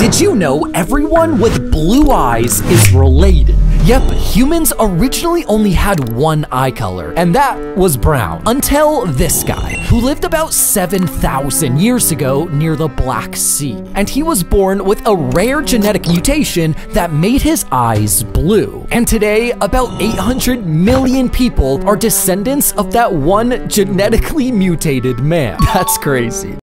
Did you know everyone with blue eyes is related? Yep, humans originally only had one eye color, and that was brown. Until this guy, who lived about 7,000 years ago near the Black Sea. And he was born with a rare genetic mutation that made his eyes blue. And today, about 800 million people are descendants of that one genetically mutated man. That's crazy.